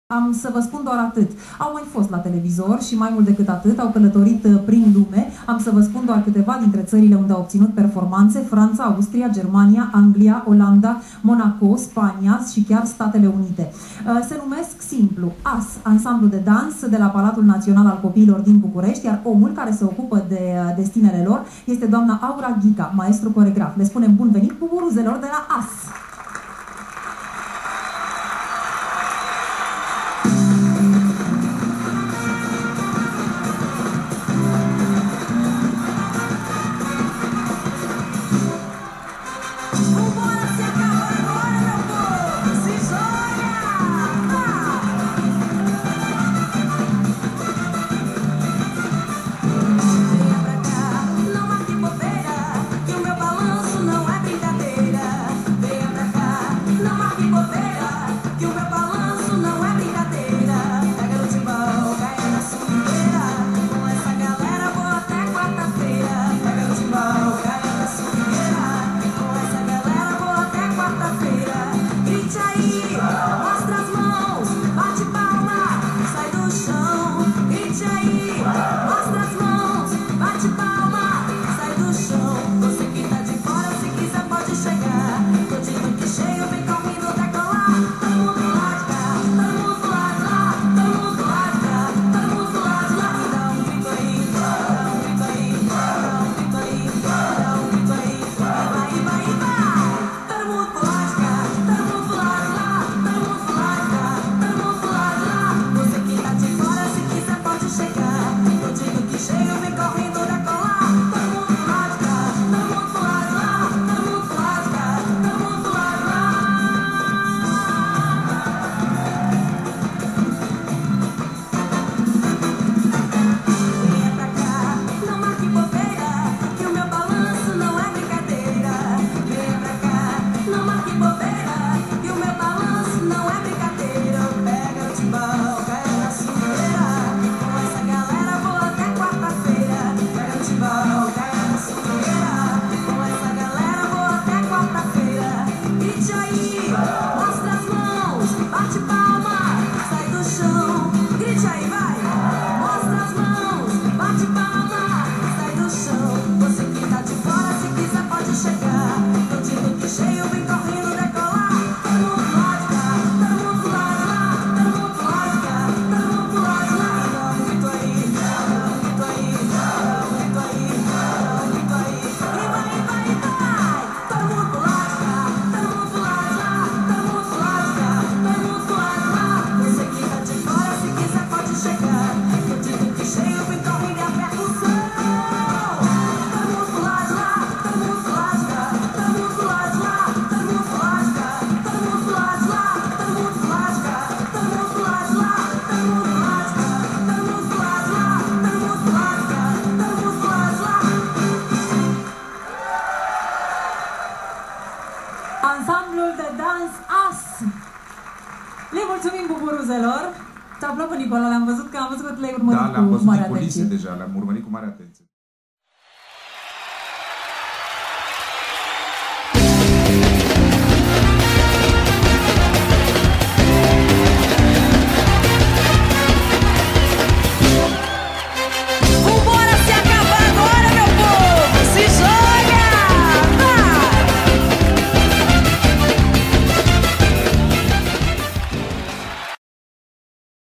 Am să vă spun doar atât. Au mai fost la televizor și mai mult decât atât au călătorit prin lume. Am să vă spun doar câteva dintre țările unde au obținut performanțe: Franța, Austria, Germania, Anglia, Olanda, Monaco, Spania și chiar Statele Unite. Se numesc simplu AS, ansamblu de dans de la Palatul Național al Copiilor din București, iar omul care se ocupă de destinele lor este doamna Aura Ghica, maestru coregraf. Le spunem bun venit buburuzelor de la AS! Ansamblul de dans AS. Le mulțumim buburuzelor. Ți-a plăcut, Nicola? Le-am văzut că le-ai urmărit cu mare atenție. Le-am văzut din culise deja, le-am urmărit cu mare atenție.